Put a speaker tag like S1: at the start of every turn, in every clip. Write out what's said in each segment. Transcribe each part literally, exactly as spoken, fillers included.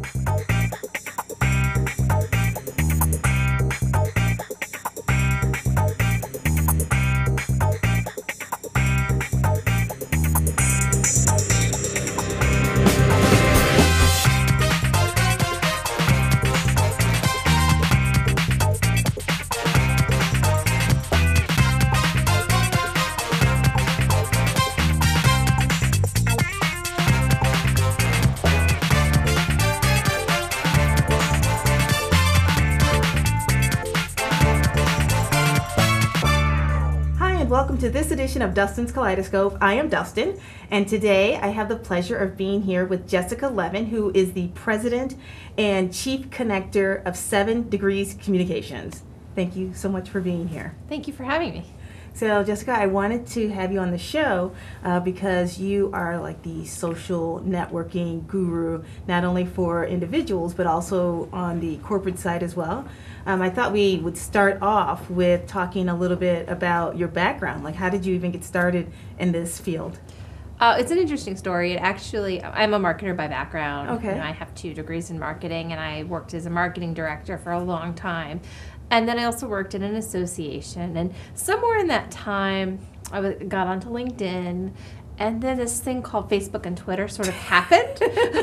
S1: Welcome to this edition of Dustin's Kaleidoscope. I am Dustin, and today I have the pleasure of being here with Jessica Levin, who is the President and Chief Connector of Seven Degrees Communications. Thank you so much for being here.
S2: Thank you for having me.
S1: So, Jessica, I wanted to have you on the show uh, because you are like the social networking guru, not only for individuals, but also on the corporate side as well. Um, I thought we would start off with talking a little bit about your background. Like, how did you even get started in this field?
S2: Uh, it's an interesting story. It actually, I'm a marketer by background.
S1: Okay.
S2: You know, I have two degrees in marketing, and I worked as a marketing director for a long time. And then I also worked in an association. And somewhere in that time, I w- got onto LinkedIn, and then this thing called Facebook and Twitter sort of happened.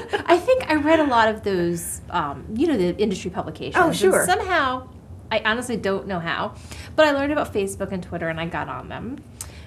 S2: I think I read a lot of those, um, you know, the industry publications.
S1: Oh, sure.
S2: And somehow, I honestly don't know how, but I learned about Facebook and Twitter, and I got on them.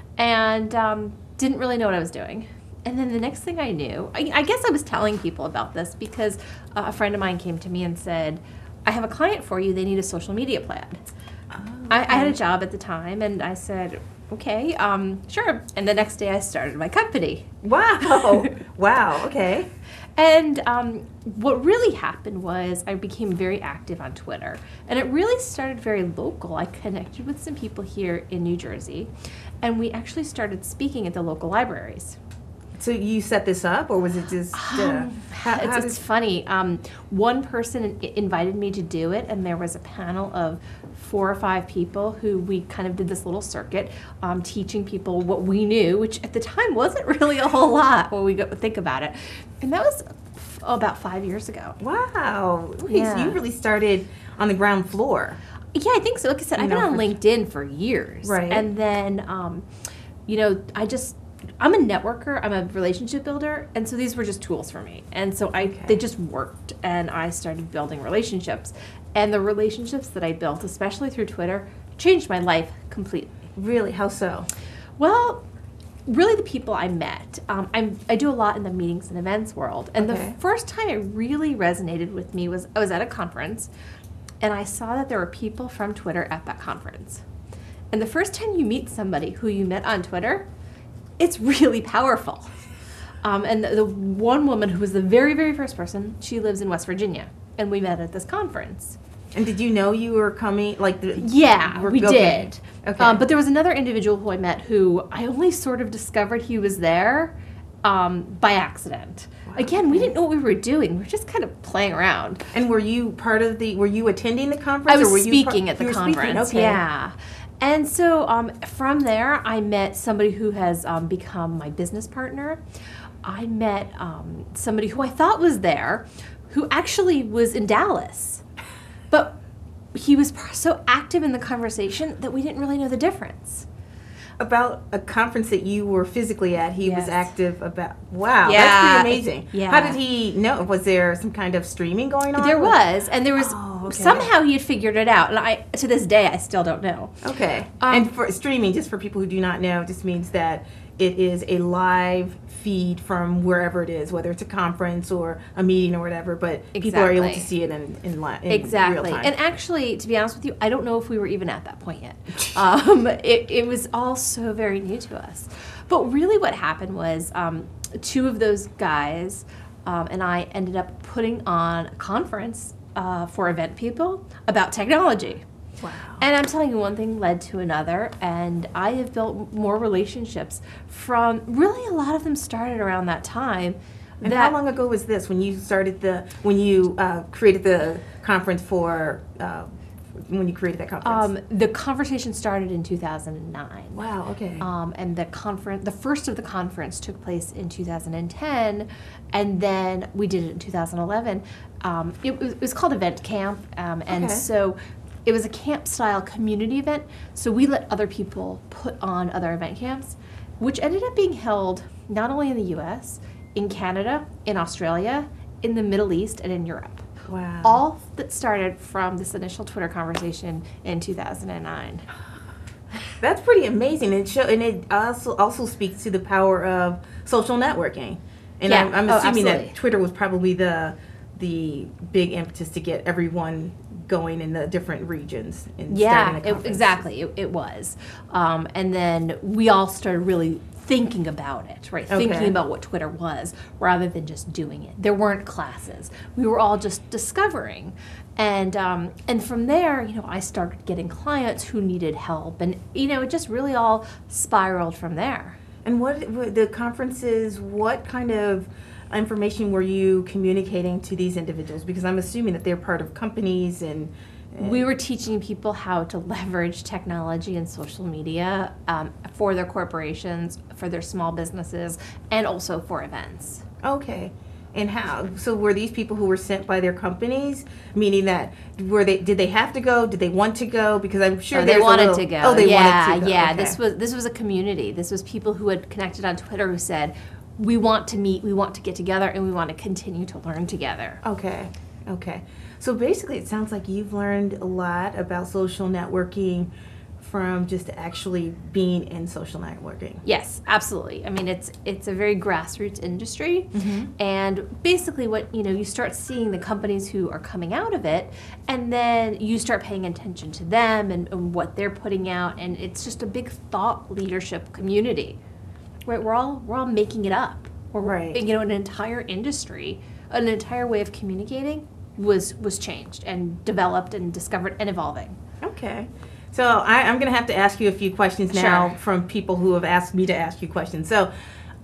S2: And um, didn't really know what I was doing. And then the next thing I knew, I, I guess I was telling people about this because uh, a friend of mine came to me and said, I have a client for you, they need a social media plan. Oh, okay. I, I had a job at the time, and I said, okay, um, sure. And the next day I started my company.
S1: Wow. Wow, okay.
S2: And um, what really happened was I became very active on Twitter. And it really started very local. I connected with some people here in New Jersey, and we actually started speaking at the local libraries.
S1: So you set this up, or was it just... Uh,
S2: um,
S1: how,
S2: it's,
S1: how
S2: it's
S1: does...
S2: funny. Um, one person I- invited me to do it, and there was a panel of four or five people who we kind of did this little circuit, um, teaching people what we knew, which at the time wasn't really a whole lot when we go think about it. And that was f- oh, about five years ago.
S1: Wow. Okay,
S2: Yeah.
S1: So you really started on the ground floor.
S2: Yeah, I think so. Like I said,
S1: You
S2: I've been
S1: know,
S2: on
S1: for-
S2: LinkedIn for years.
S1: Right.
S2: And then, um, you know, I just... I'm a networker, I'm a relationship builder, and so these were just tools for me. And so I
S1: Okay.
S2: they just worked, and I started building relationships. And the relationships that I built, especially through Twitter, changed my life completely.
S1: Really? How so?
S2: Well, really the people I met. Um, I'm, I do a lot in the meetings and events world. And
S1: Okay.
S2: the first time it really resonated with me was I was at a conference, and I saw that there were people from Twitter at that conference. And the first time you meet somebody who you met on Twitter, it's really powerful. Um, and the, the one woman who was the very, very first person, she lives in West Virginia, and we met at this conference.
S1: And did you know you were coming? Like the
S2: Yeah,
S1: were-
S2: we
S1: okay.
S2: did.
S1: Okay.
S2: Um, but there was another individual who I met who I only sort of discovered he was there um, by accident.
S1: Wow,
S2: Again, we
S1: okay.
S2: didn't know what we were doing. We were just kind of playing around.
S1: And were you part of the? Were you attending the conference?
S2: I was
S1: or were you
S2: speaking
S1: par-
S2: at the
S1: you were
S2: conference.
S1: Speaking? Okay.
S2: Yeah. And so um, from there, I met somebody who has um, become my business partner. I met um, somebody who I thought was there, who actually was in Dallas. But he was so active in the conversation that we didn't really know the difference.
S1: About a conference that you were physically at, he was
S2: Yes.
S1: active about. Wow,
S2: Yeah.
S1: that's pretty amazing.
S2: Yeah.
S1: How did he know? Was there some kind of streaming going on?
S2: There was, and there was
S1: Oh, okay.
S2: somehow he had figured it out, and I to this day I still don't know.
S1: Okay.
S2: Um,
S1: and for streaming, just for people who do not know, just means that it is a live feed from wherever it is, whether it's a conference or a meeting or whatever, but people are able to
S2: Exactly.
S1: see it in, in, li- in
S2: Exactly.
S1: real time.
S2: And actually, to be honest with you, I don't know if we were even at that point yet. Um, it, it was all so very new to us. But really what happened was um, two of those guys um, and I ended up putting on a conference uh, for event people about technology.
S1: Wow.
S2: And I'm telling you, one thing led to another, and I have built more relationships from, really a lot of them started around that time.
S1: And
S2: that,
S1: how long ago was this when you started the, when you uh, created the conference for uh, when you created that conference?
S2: Um, the conversation started in two thousand nine.
S1: Wow, okay.
S2: Um, and the conference, the first of the conference took place in two thousand ten, and then we did it in two thousand eleven. Um, it, was, it was called Event Camp, um, and
S1: Okay.
S2: so it was a camp-style community event. So we let other people put on other event camps, which ended up being held not only in the U S, in Canada, in Australia, in the Middle East, and in Europe.
S1: Wow.
S2: All that started from this initial Twitter conversation in two thousand nine.
S1: That's pretty amazing. It show, and it also also speaks to the power of social networking. And
S2: Yeah.
S1: I'm, I'm
S2: Oh,
S1: assuming
S2: absolutely.
S1: that Twitter was probably the the big impetus to get everyone going in the different regions and
S2: Yeah,
S1: starting a
S2: it,
S1: conference.
S2: exactly. It, it was. Um, and then we all started really thinking about it, right? Thinking
S1: Okay.
S2: about what Twitter was rather than just doing it. There weren't classes. We were all just discovering. And um, and from there, you know, I started getting clients who needed help. And, you know, it just really all spiraled from there.
S1: And what what- the conferences? What kind of information were you communicating to these individuals? Because I'm assuming that they're part of companies and. and
S2: We were teaching people how to leverage technology and social media um, for their corporations, for their small businesses, and also for events.
S1: Okay. And how? So were these people who were sent by their companies, meaning that were they? Did they have to go? Did they want to go? Because I'm sure
S2: Oh, they
S1: there's a
S2: wanted
S1: little-
S2: to go.
S1: Oh, they
S2: yeah,
S1: wanted to go.
S2: yeah.
S1: Okay.
S2: This was this was a community. This was people who had connected on Twitter who said, "We want to meet, we want to get together, and we want to continue to learn together."
S1: Okay. Okay. So basically, it sounds like you've learned a lot about social networking from just actually being in social networking.
S2: Yes, absolutely. I mean, it's it's a very grassroots industry,
S1: Mm-hmm.
S2: and basically, what you know, you start seeing the companies who are coming out of it, and then you start paying attention to them and, and what they're putting out, and it's just a big thought leadership community. Right? We're all we're all making it up. We're,
S1: Right.
S2: You know, an entire industry, an entire way of communicating was was changed and developed and discovered and evolving.
S1: Okay. So I, I'm going to have to ask you a few questions now
S2: Sure.
S1: from people who have asked me to ask you questions. So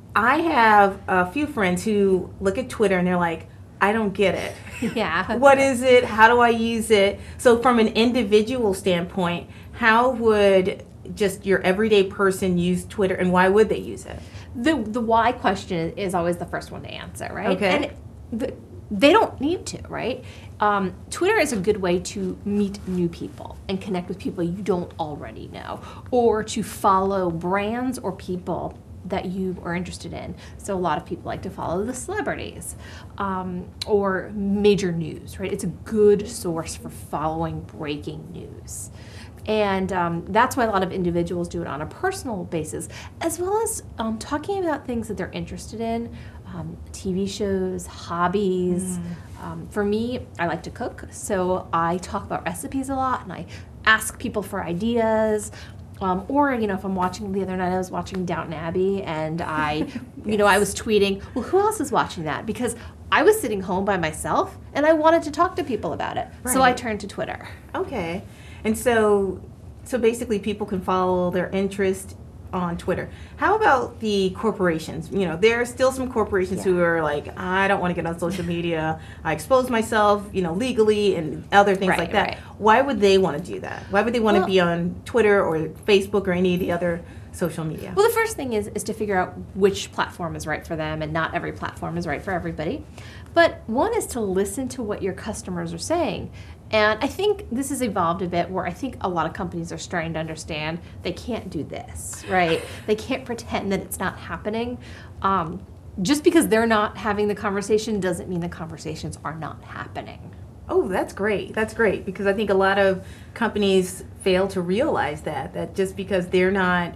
S1: I have a few friends who look at Twitter and they're like, I don't get it.
S2: Yeah.
S1: What is it? How do I use it? So from an individual standpoint, how would just your everyday person use Twitter, and why would they use it?
S2: The the why question is always the first one to answer, right?
S1: Okay.
S2: And the, they don't need to, right? Um, Twitter is a good way to meet new people and connect with people you don't already know, or to follow brands or people that you are interested in. So a lot of people like to follow the celebrities um, or major news, right? It's a good source for following breaking news. And um, that's why a lot of individuals do it on a personal basis, as well as um, talking about things that they're interested in, um, T V shows, hobbies. Um, for me, I like to cook, so I talk about recipes a lot, and I ask people for ideas. Um, or, you know, if I'm watching, the other night I was watching Downton Abbey, and I, you know, I was tweeting, well, who else is watching that? Because I was sitting home by myself, and I wanted to talk to people about it. So I
S1: Right.
S2: turned to Twitter.
S1: Okay. And so so basically people can follow their interest on Twitter. How about the corporations? You know, there are still some corporations who are like, I don't want to get on social media. I expose myself, you know, legally and other things
S2: Right,
S1: like that.
S2: right.
S1: Why would they want to do that? Why would they want
S2: Well-
S1: to be on Twitter or Facebook or any of the other social media?
S2: Well, the first thing is is to figure out which platform is right for them, and not every platform is right for everybody. But one is to listen to what your customers are saying. And I think this has evolved a bit where I think a lot of companies are starting to understand they can't do this, right? They can't pretend that it's not happening. Um, just because they're not having the conversation doesn't mean the conversations are not happening.
S1: Oh, that's great. That's great because I think a lot of companies fail to realize that that just because they're not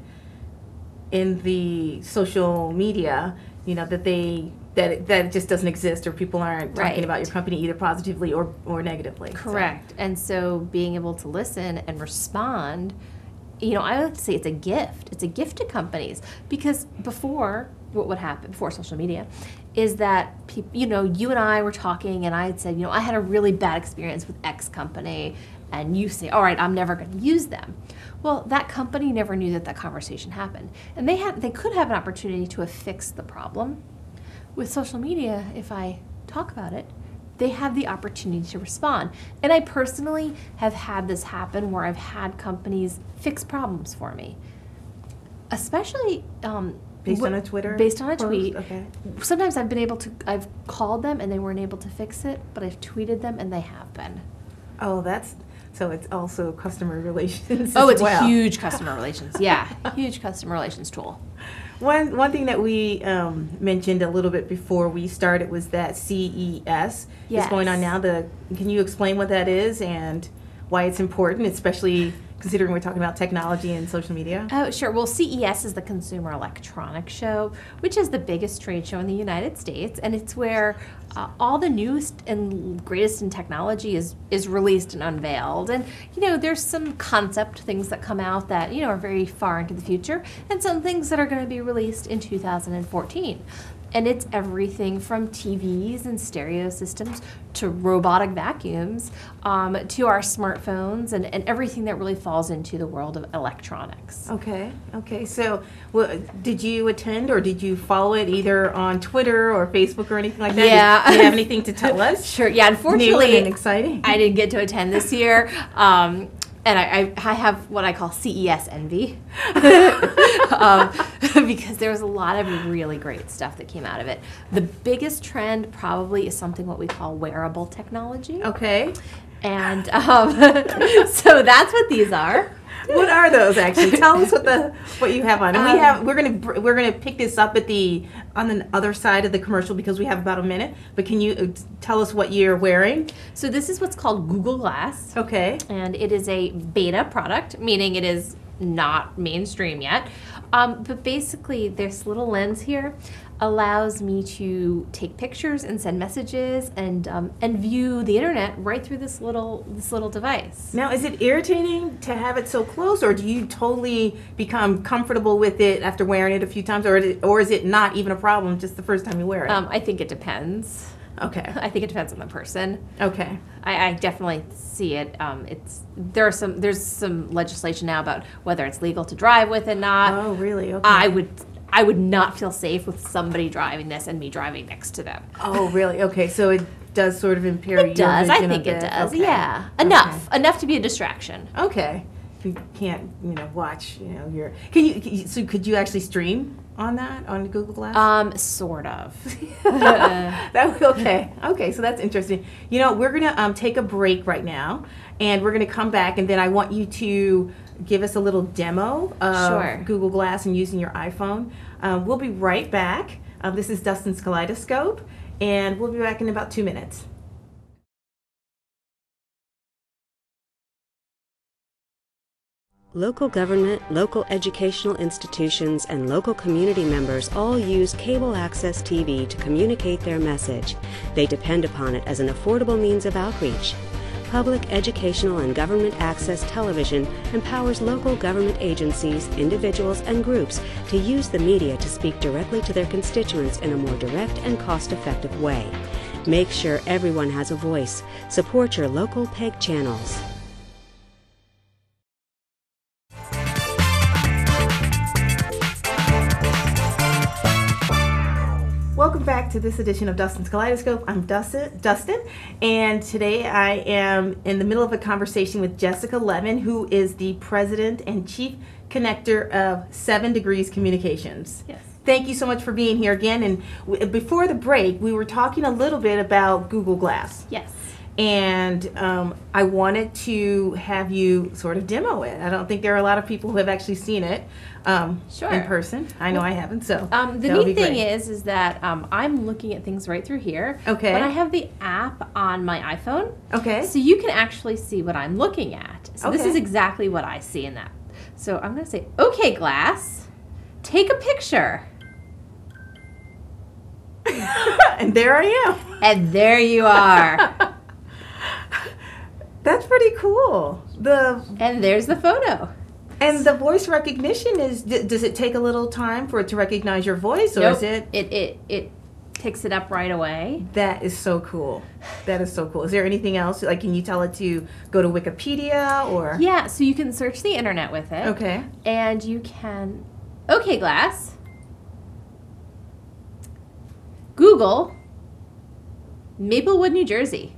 S1: in the social media, you know, that they that it, that it just doesn't exist or people aren't talking
S2: Right.
S1: about your company either positively or or negatively. So-
S2: Correct. And so being able to listen and respond, you know, I like to say it's a gift. It's a gift to companies because before, what would happen before social media is that people, you know, you and I were talking and I had said, you know, I had a really bad experience with X company, and you say, all right, I'm never going to use them. Well, that company never knew that that conversation happened. And they had, they could have an opportunity to have fixed the problem. With social media, if I talk about it, they have the opportunity to respond. And I personally have had this happen where I've had companies fix problems for me, especially um,
S1: Based
S2: wh-
S1: on a Twitter
S2: based on a
S1: post?
S2: tweet.
S1: Okay.
S2: Sometimes I've been able to, I've called them and they weren't able to fix it, but I've tweeted them and they have been.
S1: Oh, that's, so it's also customer relations
S2: Oh,
S1: as
S2: it's
S1: well.
S2: a huge customer relations. Yeah, huge customer relations tool.
S1: One one thing that we um, mentioned a little bit before we started was that C E S is going on
S2: Yes.
S1: now. The Can you explain what that is and why it's important, especially considering we're talking about technology and social media?
S2: Oh, sure. Well, C E S is the Consumer Electronics Show, which is the biggest trade show in the United States, and it's where uh, all the newest and greatest in technology is is released and unveiled. And you know, there's some concept things that come out that you know are very far into the future, and some things that are going to be released in two thousand fourteen. And it's everything from T Vs and stereo systems to robotic vacuums um, to our smartphones and, and everything that really falls into the world of electronics.
S1: Okay, okay. So, well, did you attend or did you follow it either on Twitter or Facebook or anything like that?
S2: Yeah.
S1: Do you have anything to tell us?
S2: Sure. Yeah.
S1: New
S2: Unfortunately,
S1: and exciting.
S2: I didn't get to attend this year. Um, and I, I, I have what I call C E S envy um, because there was a lot of really great stuff that came out of it. The biggest trend probably is something what we call wearable technology.
S1: Okay.
S2: And um, so that's what these are.
S1: What are those actually? Tell us what the what you have on. And we
S2: Um,
S1: have we're gonna br- we're gonna pick this up at the on the other side of the commercial because we have about a minute. But can you uh, tell us what you're wearing?
S2: So this is what's called Google Glass.
S1: Okay.
S2: And it is a beta product, meaning it is not mainstream yet. Um, but basically, this little lens here allows me to take pictures and send messages and um, and view the internet right through this little this little device.
S1: Now, is it irritating to have it so close, or do you totally become comfortable with it after wearing it a few times, or is it, or is it not even a problem just the first time you wear it?
S2: Um, I think it depends.
S1: Okay.
S2: I think it depends on the person.
S1: Okay.
S2: I, I definitely see it. Um, it's there are some there's some legislation now about whether it's legal to drive with it or not.
S1: Oh, really? Okay.
S2: I would I would not feel safe with somebody driving this and me driving next to them.
S1: Oh, really? Okay. So it does sort of impair your
S2: It does. I
S1: vision a
S2: think it
S1: bit.
S2: does.
S1: Okay.
S2: Yeah, enough enough to be a distraction.
S1: Okay. You can't, you know, watch, you know, your. Can you? Can you so could you actually stream on that on Google Glass?
S2: Um, sort of.
S1: That okay. Okay, so that's interesting. You know, we're gonna um, take a break right now, and we're gonna come back, and then I want you to give us a little demo of
S2: Sure.
S1: Google Glass and using your iPhone. Um, we'll be right back. Um, this is Dustin's Kaleidoscope, and we'll be back in about two minutes.
S3: Local government, local educational institutions, and local community members all use cable access T V to communicate their message. They depend upon it as an affordable means of outreach. Public educational and government access television empowers local government agencies, individuals, and groups to use the media to speak directly to their constituents in a more direct and cost-effective way. Make sure everyone has a voice. Support your local P E G channels.
S1: Welcome back to this edition of Dustin's Kaleidoscope. I'm Dustin, Dustin, and today I am in the middle of a conversation with Jessica Levin, who is the president and chief connector of Seven Degrees Communications.
S2: Yes.
S1: Thank you so much for being here again. And w- before the break, we were talking a little bit about Google Glass.
S2: Yes.
S1: And um, I wanted to have you sort of demo it. I don't think there are a lot of people who have actually seen it um,
S2: Sure.
S1: in person. I know I haven't, so
S2: Um, the
S1: that would
S2: neat
S1: be
S2: thing
S1: great.
S2: is, is that um, I'm looking at things right through here.
S1: Okay.
S2: But I have the app on my iPhone.
S1: Okay.
S2: So you can actually see what I'm looking at. So this
S1: Okay.
S2: is exactly what I see in that. So I'm going to say, okay, Glass, take a picture.
S1: And there I am.
S2: And there you are.
S1: That's pretty cool. The
S2: And there's the photo.
S1: and the voice recognition is. d- Does it take a little time for it to recognize your voice, or
S2: Nope.
S1: is it?
S2: It, it, it picks it up right away.
S1: That is so cool. That is so cool. Is there anything else? Like, can you tell it to go to Wikipedia or?
S2: Yeah, so you can search the internet with it.
S1: Okay.
S2: And you can, okay, Glass, Google Maplewood, New Jersey.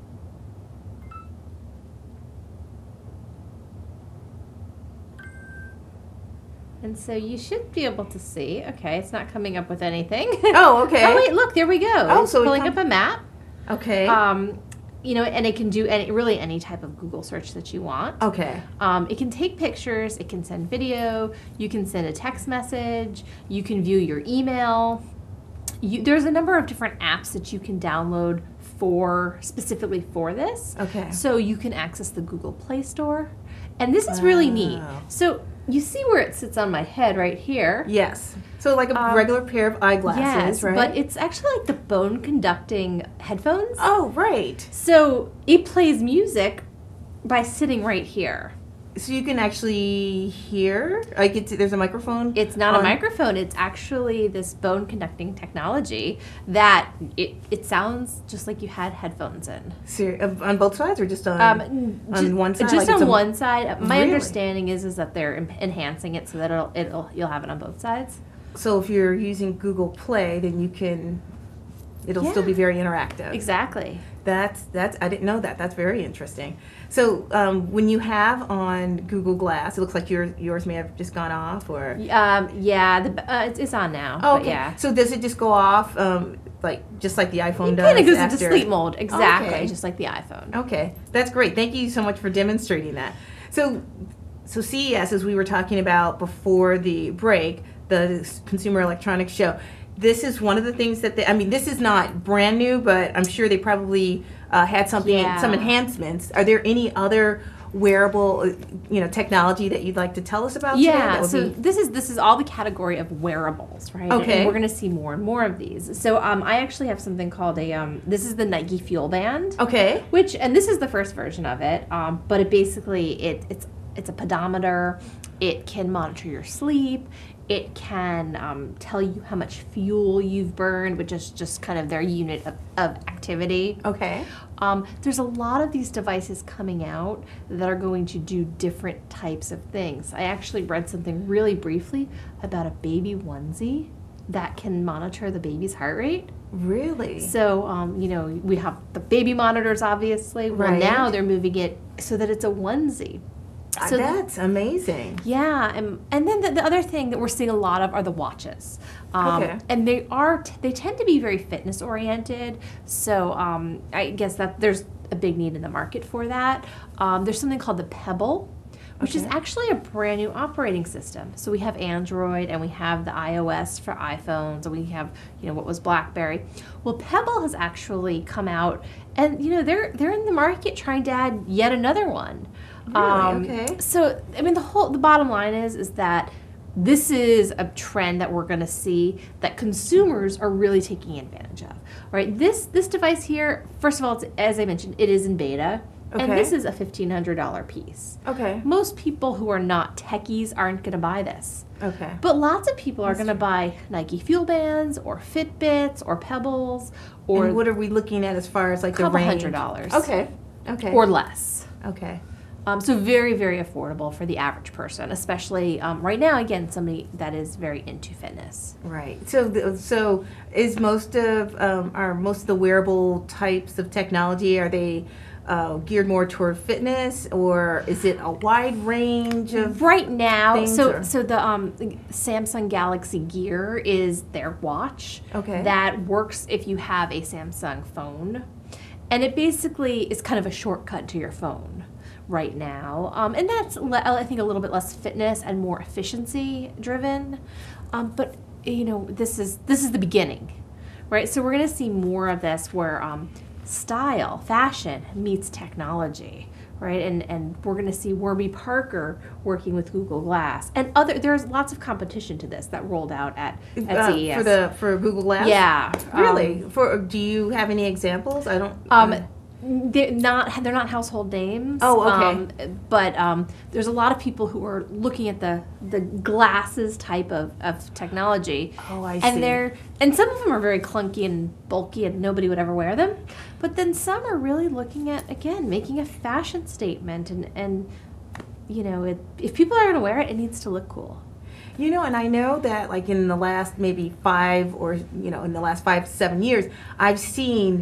S2: And so you should be able to see. Okay, it's not coming up with anything.
S1: Oh, okay.
S2: Oh, wait, look, there we go.
S1: Oh,
S2: it's
S1: so it
S2: pulling
S1: come-
S2: up a map.
S1: Okay.
S2: Um, you know, and it can do any, really any type of Google search that you want.
S1: Okay.
S2: Um, it can take pictures, it can send video, you can send a text message, you can view your email. You, there's a number of different apps that you can download for, specifically for this.
S1: Okay.
S2: So you can access the Google Play Store. And this is really neat.
S1: Wow.
S2: So you see where it sits on my head right here.
S1: Yes. So like a
S2: Um,
S1: regular pair of eyeglasses,
S2: Yes,
S1: right?
S2: but it's actually like the bone conducting headphones.
S1: Oh, right.
S2: So it plays music by sitting right here.
S1: So you can actually hear? Like it's, there's a microphone?
S2: It's not a
S1: on-
S2: microphone. It's actually this bone conducting technology that it, it sounds just like you had headphones in.
S1: Ser- uh, on both sides or just on,
S2: Um,
S1: on
S2: just,
S1: one side?
S2: Just
S1: Like it's
S2: on
S1: a-
S2: one side. My
S1: Really?
S2: understanding is is that they're em- enhancing it so that it'll, it'll you'll have it on both sides.
S1: So if you're using Google Play, then you can, it'll still
S2: Yeah.
S1: be very interactive.
S2: Exactly.
S1: That's, that's, I didn't know that. That's very interesting. So um, when you have on Google Glass, it looks like yours, yours may have just gone off or?
S2: Um, yeah, the, uh, it's, it's on now.
S1: Oh,
S2: but
S1: okay.
S2: yeah.
S1: So does it just go off, um, like, just like the iPhone
S2: It
S1: does?
S2: kind of goes
S1: after?
S2: into sleep mode. Exactly.
S1: Okay.
S2: Just like the iPhone.
S1: Okay, that's great. Thank you so much for demonstrating that. So, so C E S, as we were talking about before the break, the Consumer Electronics Show, this is one of the things that they, I mean, this is not brand new, but I'm sure they probably uh, had something,
S2: Yeah.
S1: some enhancements. Are there any other wearable, uh, you know, technology that you'd like to tell us about today? That
S2: Yeah,
S1: would
S2: so
S1: be-
S2: this is this is all the category of wearables, right?
S1: Okay.
S2: And we're going to see more and more of these. So um, I actually have something called a um, this is the Nike Fuel Band,
S1: Okay.
S2: which and this is the first version of it, um, but it basically it it's it's a pedometer. It can monitor your sleep. It can um, tell you how much fuel you've burned, which is just kind of their unit of, of activity.
S1: Okay.
S2: Um, there's a lot of these devices coming out that are going to do different types of things. I actually read something really briefly about a baby onesie that can monitor the baby's heart rate.
S1: Really?
S2: So, um, you know, we have the baby monitors, obviously. Well,
S1: Right.
S2: now they're moving it so that it's a onesie.
S1: Uh,
S2: So
S1: that's amazing.
S2: Yeah, and and then the, the other thing that we're seeing a lot of are the watches, um,
S1: Okay.
S2: and they are t- they tend to be very fitness oriented. So um, I guess that there's a big need in the market for that. Um, there's something called the Pebble, which is
S1: Okay.
S2: actually a brand new operating system. So we have Android and we have the iOS for iPhones, and we have you know what was BlackBerry. Well, Pebble has actually come out, and you know they're they're in the market trying to add yet another one.
S1: Really? Okay.
S2: So I mean, the whole the bottom line is is that this is a trend that we're going to see that consumers are really taking advantage of. Right? This this device here, first of all, it's, as I mentioned, it is in beta, and
S1: Okay.
S2: this is a fifteen hundred dollar piece.
S1: Okay.
S2: Most people who are not techies aren't going to buy this.
S1: Okay.
S2: But lots of people are going to buy Nike Fuel Bands or Fitbits or Pebbles or
S1: And what are we looking at as far as like the
S2: couple
S1: range?
S2: hundred dollars.
S1: Okay. Okay.
S2: or less.
S1: okay.
S2: Um, so very, very affordable for the average person, especially um, right now, again, somebody that is very into fitness.
S1: Right. So, the, so is most of um, are most of the wearable types of technology, are they uh, geared more toward fitness, or is it a wide range of?
S2: Right now,
S1: things
S2: so
S1: or-
S2: so the um, Samsung Galaxy Gear is their watch
S1: Okay.
S2: that works if you have a Samsung phone, and it basically is kind of a shortcut to your phone right now, um, and that's le- I think a little bit less fitness and more efficiency driven, um, but you know this is this is the beginning, right? So we're going to see more of this where um, style, fashion meets technology, right? And and we're going to see Warby Parker working with Google Glass and other. There's lots of competition to this that rolled out at at
S1: uh,
S2: C E S
S1: for the for Google Glass?
S2: Yeah,
S1: Really?
S2: um,
S1: for do you have any examples? I don't.
S2: Um, they're not they're not household names.
S1: Oh, okay.
S2: Um, but um, there's a lot of people who are looking at the the glasses type of, of technology.
S1: Oh, I
S2: and
S1: see.
S2: they're and some of them are very clunky and bulky, and nobody would ever wear them. But then some are really looking at again making a fashion statement, and and you know it, if people are going to wear it, it needs to look cool.
S1: You know, and I know that like in the last maybe five or, you know, in the last five, seven years, I've seen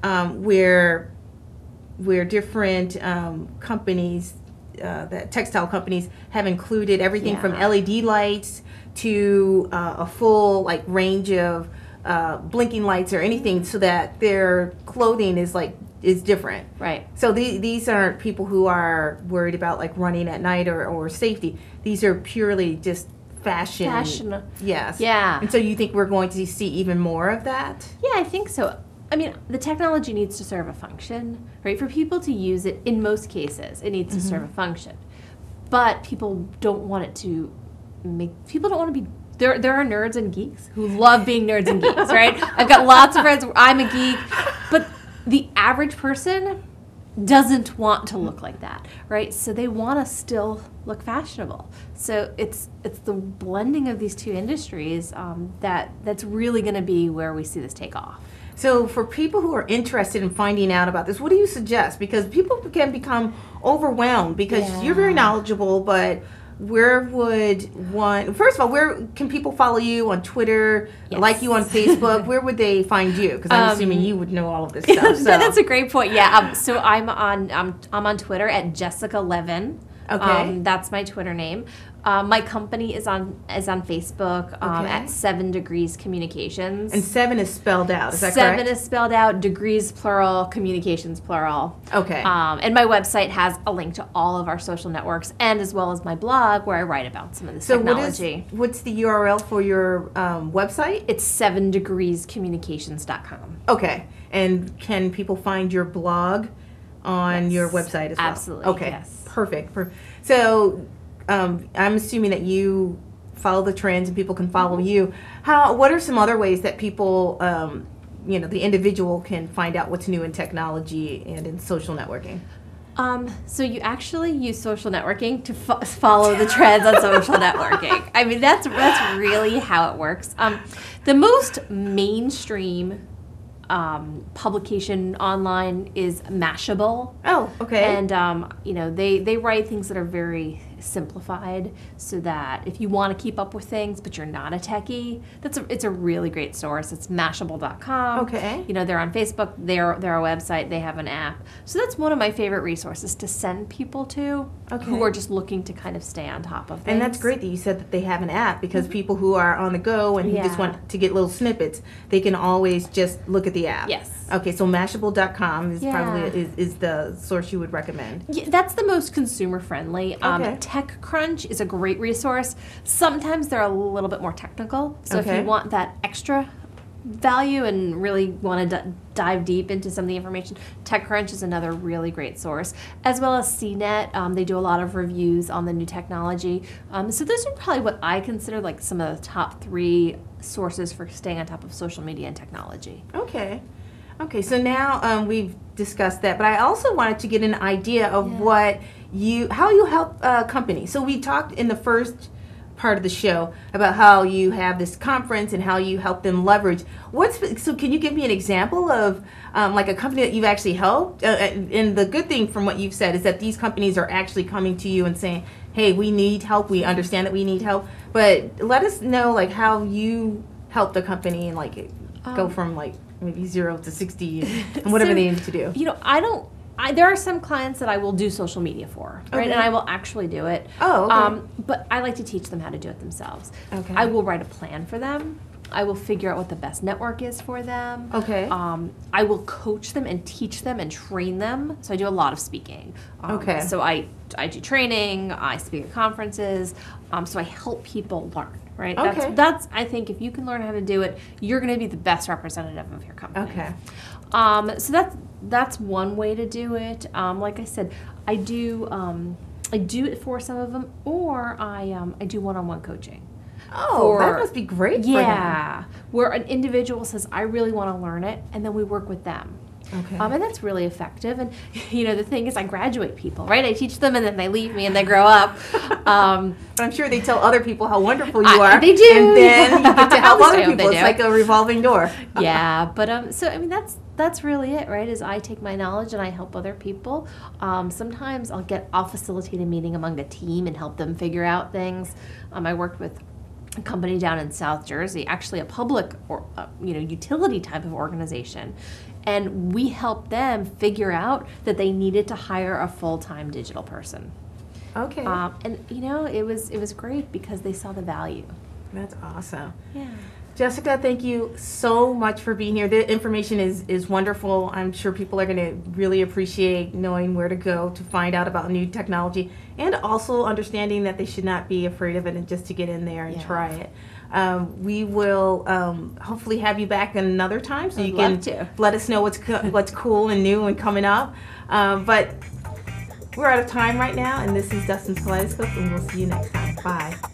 S1: um, where where different um, companies, uh, that textile companies, have included everything from
S2: Yeah.
S1: L E D lights to uh, a full like range of uh, blinking lights or anything, so that their clothing is like is different.
S2: Right.
S1: So the, these aren't people who are worried about like running at night or, or safety. These are purely just fashion.
S2: Fashion.
S1: Yes.
S2: Yeah.
S1: And so you think we're going to see even more of that?
S2: Yeah, I think so. I mean, the technology needs to serve a function, right? For people to use it, in most cases, it needs to serve a function. But people don't want it to make, people don't want to be, there There are nerds and geeks who love being nerds and geeks, right? I've got lots of friends, I'm a geek, but the average person doesn't want to look like that, right? So they want to still look fashionable. So it's it's the blending of these two industries um, that that's really going to be where we see this take off.
S1: So for people who are interested in finding out about this, what do you suggest? Because people can become overwhelmed because
S2: Yeah.
S1: you're very knowledgeable, but where would one, first of all, where can people follow you on Twitter,
S2: Yes.
S1: like you on Facebook? Where would they find you? Because I'm
S2: Um,
S1: assuming you would know all of this stuff. So.
S2: That's a great point. Yeah. Um, so I'm on um, I'm on Twitter at Jessica Levin.
S1: Okay.
S2: Um, that's my Twitter name. Um, my company is on is on Facebook um,
S1: Okay.
S2: at Seven Degrees Communications.
S1: And seven is spelled out, is that
S2: Seven
S1: correct?
S2: is spelled out, degrees plural, communications plural.
S1: Okay.
S2: Um, and my website has a link to all of our social networks, and as well as my blog where I write about some of this
S1: So what is,
S2: technology.
S1: what's the U R L for your um, website?
S2: It's seven degrees communications dot com.
S1: Okay. And can people find your blog on
S2: Yes.
S1: your website as well?
S2: Absolutely,
S1: Okay.
S2: yes.
S1: Perfect. Per- So um, I'm assuming that you follow the trends and people can follow
S2: Mm-hmm.
S1: you. How? What are some other ways that people, um, you know, the individual can find out what's new in technology and in social networking?
S2: Um, so you actually use social networking to fo- follow the trends on social networking. I mean, that's that's really how it works. Um, the most mainstream um, publication online is Mashable.
S1: Oh, okay.
S2: And um, you know, they they write things that are very simplified, so that if you want to keep up with things but you're not a techie, that's a, it's a really great source. It's mashable dot com.
S1: Okay.
S2: You know, they're on Facebook, they're they're a website, they have an app. So that's one of my favorite resources to send people to
S1: Okay.
S2: who are just looking to kind of stay on top of things.
S1: And that's great that you said that they have an app, because people who are on the go and who just
S2: Yeah.
S1: want to get little snippets, they can always just look at the app.
S2: Yes.
S1: Okay, so mashable dot com is
S2: Yeah.
S1: probably is, is the source you would recommend.
S2: Yeah, that's the most consumer friendly. Um,
S1: Okay.
S2: TechCrunch is a great resource. Sometimes they're a little bit more technical. So if
S1: Okay.
S2: you want that extra value and really want to d- dive deep into some of the information, TechCrunch is another really great source, as well as C net. Um, they do a lot of reviews on the new technology. Um, so those are probably what I consider like some of the top three sources for staying on top of social media and technology.
S1: Okay. Okay, so now um, we've discussed that, but I also wanted to get an idea of
S2: Yeah.
S1: what you, how you help uh, companies. So we talked in the first part of the show about how you have this conference and how you help them leverage. What's so? Can you give me an example of um, like a company that you've actually helped? Uh, and and the good thing from what you've said is that these companies are actually coming to you and saying, "Hey, we need help. We understand that we need help." But let us know like how you helped a company and like go
S2: Um,
S1: from like maybe zero to sixty and whatever
S2: So,
S1: they need to do.
S2: You know, I don't. I, there are some clients that I will do social media for, right?
S1: Okay.
S2: And I will actually do it.
S1: Oh, okay.
S2: Um, but I like to teach them how to do it themselves.
S1: Okay.
S2: I will write a plan for them. I will figure out what the best network is for them.
S1: Okay.
S2: Um, I will coach them and teach them and train them. So I do a lot of speaking. Um,
S1: Okay.
S2: So I I do training. I speak at conferences. Um, so I help people learn. Right.
S1: Okay.
S2: That's, that's I think if you can learn how to do it, you're going to be the best representative of your company.
S1: Okay.
S2: Um, so that's that's one way to do it. Um, like I said, I do um, I do it for some of them, or I um, I do one-on-one coaching.
S1: Oh, that
S2: for-
S1: must be great for them.
S2: Yeah, where an individual says, "I really want to learn it," and then we work with them.
S1: Okay.
S2: Um, and that's really effective. And you know, the thing is, I graduate people, right? I teach them, and then they leave me, and they grow up. Um,
S1: But I'm sure they tell other people how wonderful you
S2: I-
S1: are.
S2: they do.
S1: And then you get to help
S2: I
S1: other
S2: hope they
S1: people. It's
S2: do.
S1: like a revolving door.
S2: yeah, but um, so I mean, that's that's really it, right? Is I take my knowledge and I help other people. Um, sometimes I'll get I'll facilitate a meeting among a team and help them figure out things. Um, I worked with a company down in South Jersey, actually a public or uh, you know utility type of organization, And we helped them figure out that they needed to hire a full-time digital person.
S1: Okay.
S2: Um, and you know, it was it was great because they saw the value.
S1: That's awesome.
S2: Yeah.
S1: Jessica, thank you so much for being here. The information is, is wonderful. I'm sure people are going to really appreciate knowing where to go to find out about new technology, and also understanding that they should not be afraid of it and just to get in there and
S2: Yeah.
S1: try it. Um, we will um, hopefully have you back another time so
S2: I'd
S1: you can
S2: love to.
S1: let us know what's co- what's cool and new and coming up. Um, but we're out of time right now, and this is Dustin's Kaleidoscope, and we'll see you next time. Bye.